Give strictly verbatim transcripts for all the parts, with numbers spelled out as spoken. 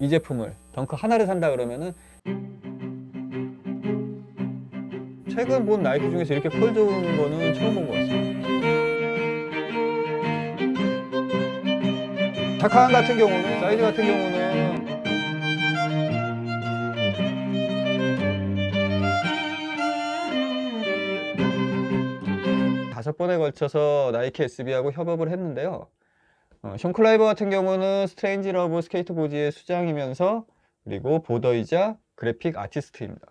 이 제품을 덩크 하나를 산다 그러면은 최근 본 나이키 중에서 이렇게 퀄 좋은 거는 처음 본 것 같습니다. 타칸 같은 경우는, 사이즈 같은 경우는 다섯 번에 걸쳐서 나이키 에스비하고 협업을 했는데요. 어, 숀 클라이버 같은 경우는 스트레인지 러브 스케이트보드의 수장이면서 그리고 보더이자 그래픽 아티스트입니다.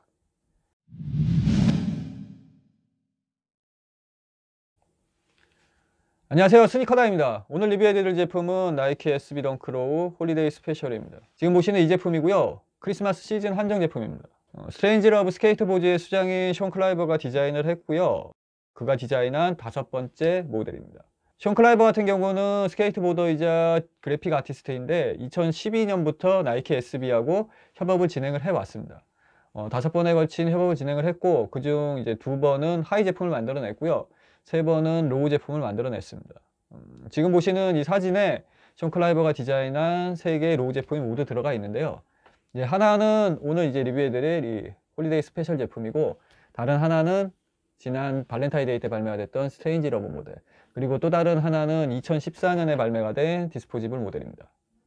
안녕하세요, 스니커다입니다. 오늘 리뷰해드릴 제품은 나이키 에스비 덩크로우 홀리데이 스페셜입니다. 지금 보시는 이 제품이고요, 크리스마스 시즌 한정 제품입니다. 어, 스트레인지 러브 스케이트보드의 수장인 숀 클라이버가 디자인을 했고요, 그가 디자인한 다섯 번째 모델입니다. 숀 클라이버 같은 경우는 스케이트보더이자 그래픽 아티스트인데 이천십이 년부터 나이키 에스비하고 협업을 진행을 해왔습니다. 어, 다섯 번에 걸친 협업을 진행을 했고, 그중 이제 두 번은 하이 제품을 만들어냈고요, 세 번은 로우 제품을 만들어냈습니다. 음, 지금 보시는 이 사진에 숀 클라이버가 디자인한 세 개의 로우 제품이 모두 들어가 있는데요. 이제 하나는 오늘 이제 리뷰해드릴 이 홀리데이 스페셜 제품이고, 다른 하나는 지난 발렌타인데이 때 발매가 됐던 스트레인지 러브 모델, 그리고 또 다른 하나는 이천십사 년에 발매가 된 디스포지블 모델입니다.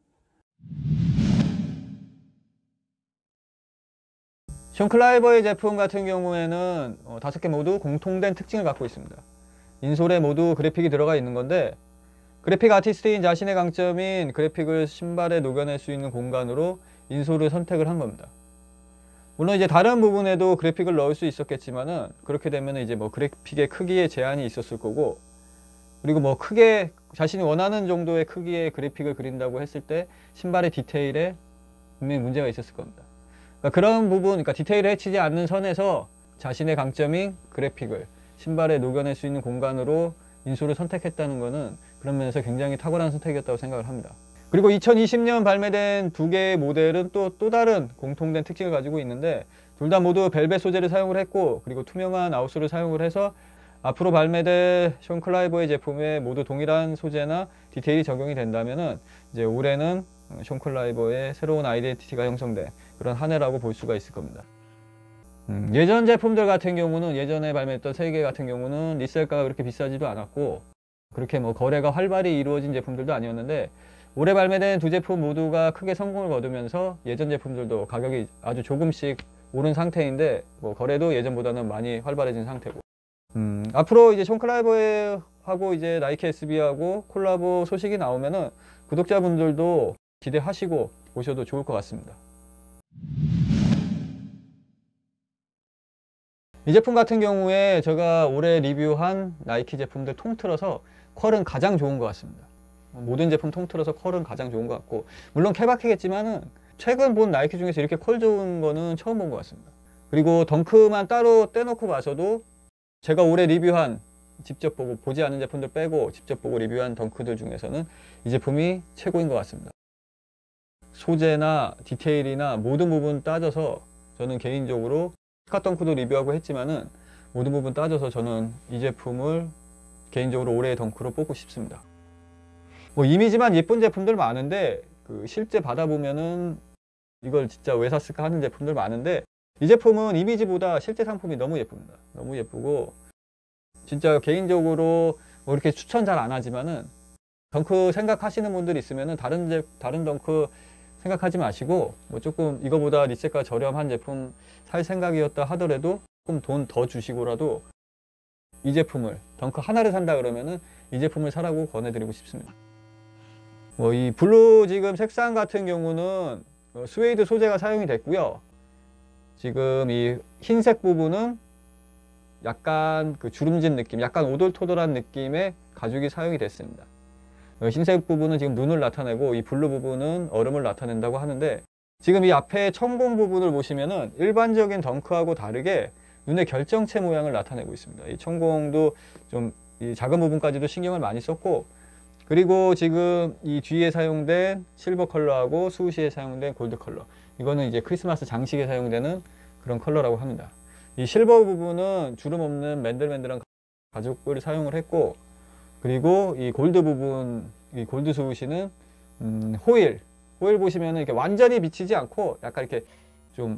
숀 클라이버의 제품 같은 경우에는 어, 다섯 개 모두 공통된 특징을 갖고 있습니다. 인솔에 모두 그래픽이 들어가 있는 건데, 그래픽 아티스트인 자신의 강점인 그래픽을 신발에 녹여낼 수 있는 공간으로 인솔을 선택을 한 겁니다. 물론 이제 다른 부분에도 그래픽을 넣을 수 있었겠지만은, 그렇게 되면 이제 뭐 그래픽의 크기에 제한이 있었을 거고, 그리고 뭐 크게 자신이 원하는 정도의 크기의 그래픽을 그린다고 했을 때 신발의 디테일에 분명히 문제가 있었을 겁니다. 그러니까 그런 부분, 그러니까 디테일을 해치지 않는 선에서 자신의 강점인 그래픽을 신발에 녹여낼 수 있는 공간으로 인솔을 선택했다는 것은 그런 면에서 굉장히 탁월한 선택이었다고 생각을 합니다. 그리고 이천이십 년 발매된 두 개의 모델은 또, 또 다른 공통된 특징을 가지고 있는데, 둘 다 모두 벨벳 소재를 사용을 했고, 그리고 투명한 아웃솔을 사용을 해서 앞으로 발매될 숀 클라이버의 제품에 모두 동일한 소재나 디테일이 적용이 된다면은 이제 올해는 숀 클라이버의 새로운 아이덴티티가 형성된 그런 한 해라고 볼 수가 있을 겁니다. 음, 예전 제품들 같은 경우는, 예전에 발매했던 세 개 같은 경우는 리셀가가 그렇게 비싸지도 않았고, 그렇게 뭐 거래가 활발히 이루어진 제품들도 아니었는데, 올해 발매된 두 제품 모두가 크게 성공을 거두면서 예전 제품들도 가격이 아주 조금씩 오른 상태인데, 뭐 거래도 예전보다는 많이 활발해진 상태고, 음, 앞으로 이제 숀 클라이버하고 이제 나이키 에스비하고 콜라보 소식이 나오면은 구독자분들도 기대하시고 보셔도 좋을 것 같습니다. 이 제품 같은 경우에 제가 올해 리뷰한 나이키 제품들 통틀어서 퀄은 가장 좋은 것 같습니다. 모든 제품 통틀어서 퀄은 가장 좋은 것 같고, 물론 케바케겠지만은 최근 본 나이키 중에서 이렇게 퀄 좋은 거는 처음 본 것 같습니다. 그리고 덩크만 따로 떼놓고 봐서도 제가 올해 리뷰한, 직접 보고 보지 않은 제품들 빼고 직접 보고 리뷰한 덩크들 중에서는 이 제품이 최고인 것 같습니다. 소재나 디테일이나 모든 부분 따져서 저는 개인적으로 스카 덩크도 리뷰하고 했지만은 모든 부분 따져서 저는 이 제품을 개인적으로 올해의 덩크로 뽑고 싶습니다. 뭐 이미지만 예쁜 제품들 많은데, 그 실제 받아보면은 이걸 진짜 왜 샀을까 하는 제품들 많은데, 이 제품은 이미지보다 실제 상품이 너무 예쁩니다. 너무 예쁘고, 진짜 개인적으로 뭐 이렇게 추천 잘 안 하지만은 덩크 생각하시는 분들 있으면은 다른 제, 다른 덩크 생각하지 마시고, 뭐 조금 이거보다 리셀가 저렴한 제품 살 생각이었다 하더라도 조금 돈 더 주시고라도 이 제품을, 덩크 하나를 산다 그러면은 이 제품을 사라고 권해드리고 싶습니다. 뭐 이 블루 지금 색상 같은 경우는 스웨이드 소재가 사용이 됐고요. 지금 이 흰색 부분은 약간 그 주름진 느낌, 약간 오돌토돌한 느낌의 가죽이 사용이 됐습니다. 흰색 부분은 지금 눈을 나타내고, 이 블루 부분은 얼음을 나타낸다고 하는데, 지금 이 앞에 천공 부분을 보시면은 일반적인 덩크하고 다르게 눈의 결정체 모양을 나타내고 있습니다. 이 천공도 좀 이 작은 부분까지도 신경을 많이 썼고, 그리고 지금 이 뒤에 사용된 실버 컬러하고 수시에 사용된 골드 컬러, 이거는 이제 크리스마스 장식에 사용되는 그런 컬러라고 합니다. 이 실버 부분은 주름 없는 맨들맨들한 가죽을 사용을 했고, 그리고 이 골드 부분, 이 골드 수시는 음, 호일, 호일 보시면은 이렇게 완전히 비치지 않고 약간 이렇게 좀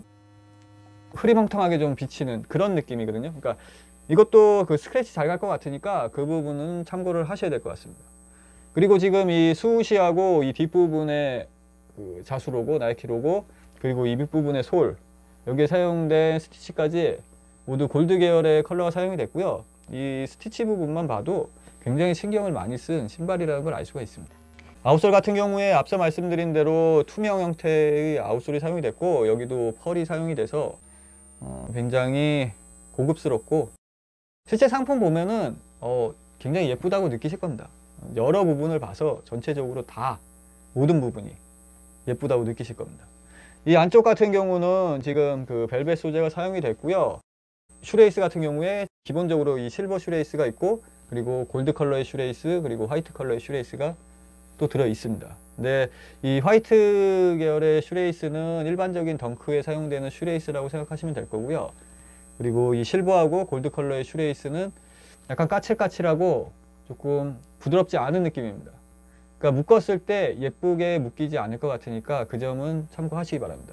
흐리멍텅하게 좀 비치는 그런 느낌이거든요. 그러니까 이것도 그 스크래치 잘 갈 것 같으니까 그 부분은 참고를 하셔야 될 것 같습니다. 그리고 지금 이 수우시하고 이 뒷부분에 그 자수 로고, 나이키 로고, 그리고 이 밑부분의 솔, 여기에 사용된 스티치까지 모두 골드 계열의 컬러가 사용이 됐고요. 이 스티치 부분만 봐도 굉장히 신경을 많이 쓴 신발이라는 걸 알 수가 있습니다. 아웃솔 같은 경우에 앞서 말씀드린 대로 투명 형태의 아웃솔이 사용이 됐고, 여기도 펄이 사용이 돼서 어, 굉장히 고급스럽고, 실제 상품 보면은 어, 굉장히 예쁘다고 느끼실 겁니다. 여러 부분을 봐서 전체적으로 다 모든 부분이 예쁘다고 느끼실 겁니다. 이 안쪽 같은 경우는 지금 그 벨벳 소재가 사용이 됐고요. 슈레이스 같은 경우에 기본적으로 이 실버 슈레이스가 있고, 그리고 골드 컬러의 슈레이스, 그리고 화이트 컬러의 슈레이스가 또 들어 있습니다. 근데 이 화이트 계열의 슈레이스는 일반적인 덩크에 사용되는 슈레이스라고 생각하시면 될 거고요. 그리고 이 실버하고 골드 컬러의 슈레이스는 약간 까칠까칠하고 조금 부드럽지 않은 느낌입니다. 그러니까 묶었을 때 예쁘게 묶이지 않을 것 같으니까 그 점은 참고하시기 바랍니다.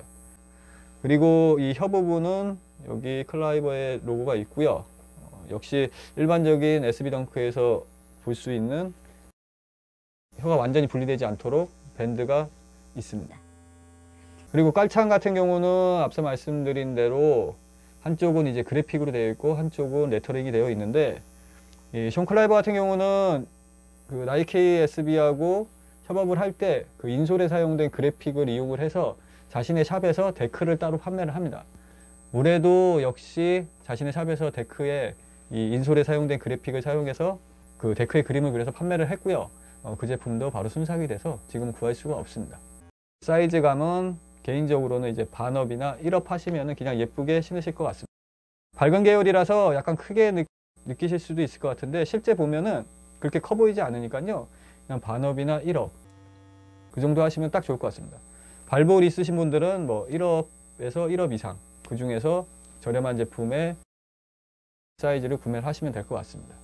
그리고 이 혀 부분은 여기 클라이버의 로고가 있고요. 어, 역시 일반적인 에스비 덩크에서 볼 수 있는 혀가 완전히 분리되지 않도록 밴드가 있습니다. 그리고 깔창 같은 경우는 앞서 말씀드린 대로 한쪽은 이제 그래픽으로 되어 있고 한쪽은 레터링이 되어 있는데, 이 숀 클라이버 같은 경우는 그 나이키 에스비하고 협업을 할 때 그 인솔에 사용된 그래픽을 이용을 해서 자신의 샵에서 데크를 따로 판매를 합니다. 올해도 역시 자신의 샵에서 데크에 이 인솔에 사용된 그래픽을 사용해서 그 데크의 그림을 그려서 판매를 했고요. 어, 그 제품도 바로 순삭이 돼서 지금 구할 수가 없습니다. 사이즈감은 개인적으로는 이제 반업이나 일업 하시면 그냥 예쁘게 신으실 것 같습니다. 밝은 계열이라서 약간 크게 느, 느끼실 수도 있을 것 같은데, 실제 보면은 그렇게 커 보이지 않으니까요. 그냥 반업이나 일업 그 정도 하시면 딱 좋을 것 같습니다. 발볼 있으신 분들은 뭐 일업에서 일업 이상, 그 중에서 저렴한 제품의 사이즈를 구매를 하시면 될 것 같습니다.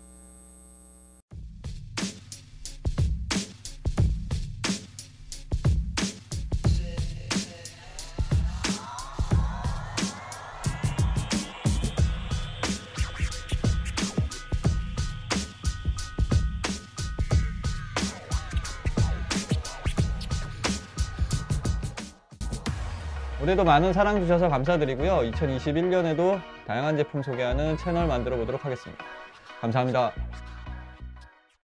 올해도 많은 사랑 주셔서 감사드리고요. 이천이십일 년에도 다양한 제품 소개하는 채널 만들어 보도록 하겠습니다. 감사합니다.